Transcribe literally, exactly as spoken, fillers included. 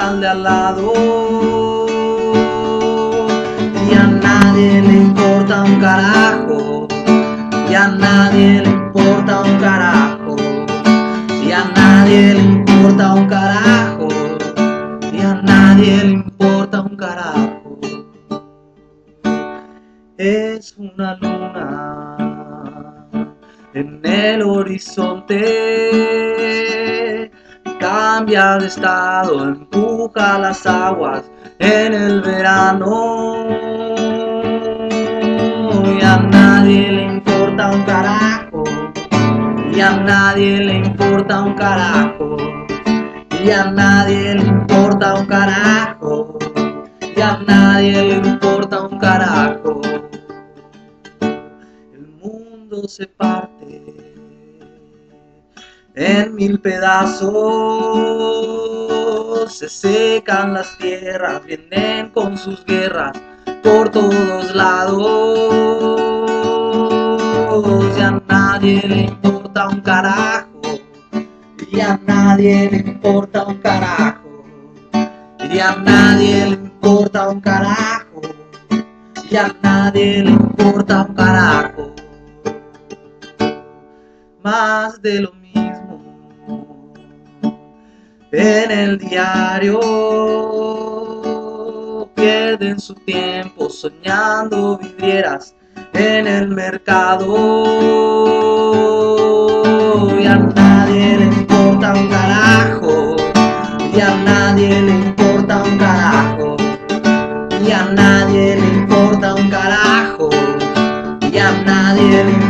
al de al lado y a nadie le importa un carajo, y a nadie le importa un carajo, y a nadie le importa un carajo, y a nadie le importa un carajo. Es una luna en el horizonte, cambia de estado, empuja las aguas en el verano, y a nadie le importa un carajo, y a nadie le importa un carajo, y a nadie le importa un carajo, y a nadie le importa un carajo. El mundo se parte en mil pedazos, se secan las tierras, vienen con sus guerras por todos lados, y a nadie le importa un carajo, y a nadie le importa un carajo, y a nadie le importa un carajo, y a nadie le importa un carajo. Más de lo mismo en el diario, pierden su tiempo soñando vidrieras en el mercado, y a nadie le importa un carajo, y a nadie le importa un carajo, y a nadie le importa un carajo, y a nadie le importa